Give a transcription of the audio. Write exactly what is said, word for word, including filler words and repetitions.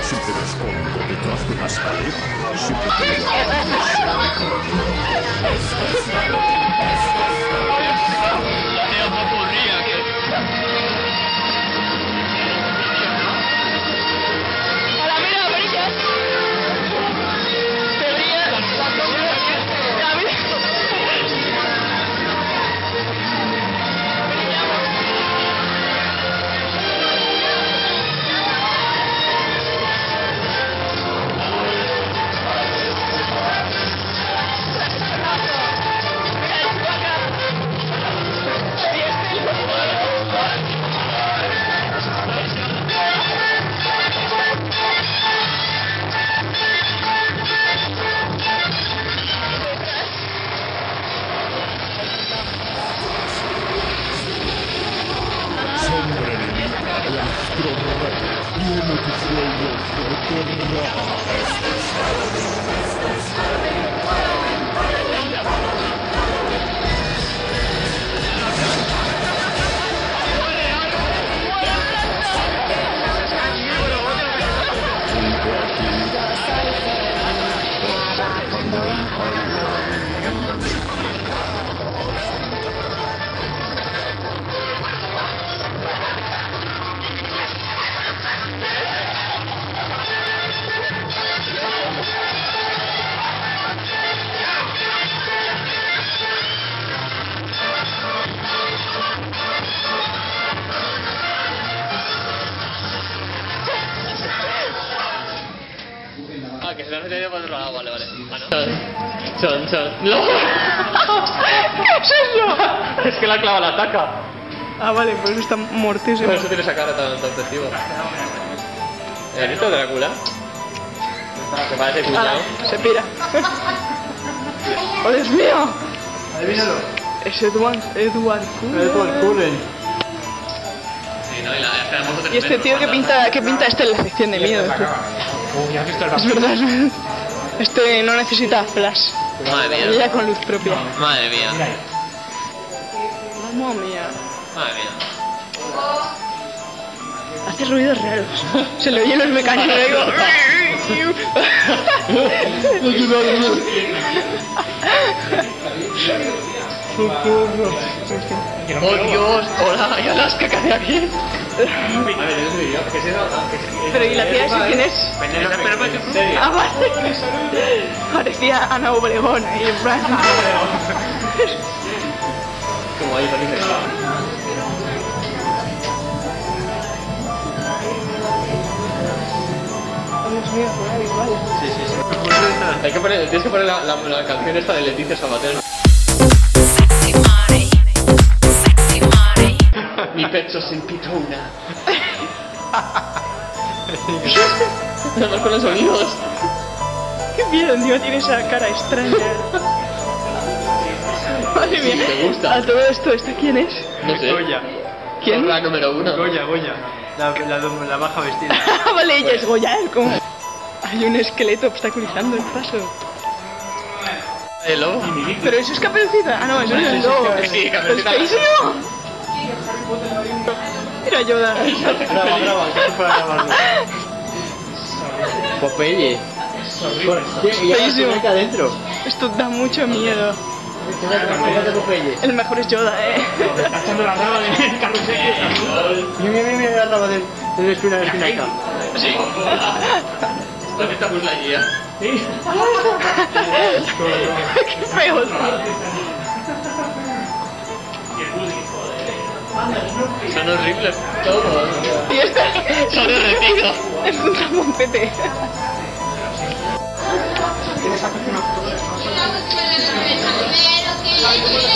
Siempre me escondo detrás de una escalera. Siempre que se lo has metido por otro lado, vale, vale. Ah, no. Chon, chon. ¡No! ¿Qué es eso? Es que la clava la ataca. Ah, vale, por eso está mortísimo. Por eso tiene esa cara tan, tan festiva. ¿Has visto Drácula? Que parece cuñado. Se pira. ¡Oh, Dios mío! Adivínalo. Es Edward, Edward Cullen. Edward Cullen. Sí, no, y la esperamos Y este tío que pinta, que pinta este en la sección de miedo. Tú. Es verdad, es verdad. Este no necesita flash. Madre mía. Ya con luz propia. Madre mía. Mamma mía. Madre mía. Hace ruidos raros. Se le oyen los mecánicos y digo... ¡Oh, Dios! ¡Hola! ¿Y Alaska qué hace aquí? Pero ¿y la tía esa quién es? Ah, vale. Parecía Ana Obregón ahí en plan. Como ahí, parece. Dios mío, joder, igual. Sí, sí, sí. Hay que poner, tienes que poner la, la, la canción esta de Leticia Sabater. Mi pecho sin pitona. Además con los sonidos. Qué miedo, tío, tiene esa cara extraña. Madre mía. ¿Te gusta? A todo esto, ¿esta quién es? No sé. Goya. ¿Quién? La número uno. Goya, Goya. La, la, la baja vestida. Vale, ella es Goya, es como... Hay un esqueleto obstaculizando el paso. ¿El lobo? Pero eso es Caperucita. Ah, no, eso no es el lobo. Sí, Caperucita. ¿Es feísimo? Mira, Yoda. Graba, graba, que esto para grabarlo. Popeye. Feísimo. Acá adentro. Esto da mucho miedo. Popeye. El mejor es Yoda, eh. Está echando la raba del carrusel. Mira, mira, mira la raba del, del espina de espinaca. Sí. ¿Dónde está Buzz Lightyear? Sí. Qué feo. Son horribles todos. Y este Son derretidos. es un ramoncete. ¿Tienes